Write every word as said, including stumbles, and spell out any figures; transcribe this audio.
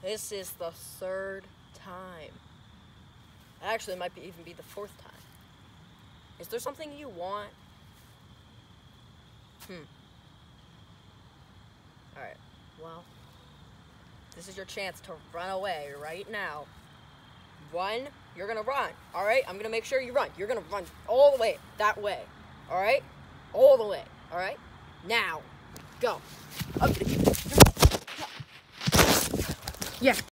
This is the third time. Actually, it might be, even be the fourth time. Is there something you want? Hmm. Alright, well, this is your chance to run away right now. Run, you're gonna run, alright? I'm gonna make sure you run. You're gonna run all the way, that way, alright? All the way, alright? Now, go. I'm gonna get you. Yeah.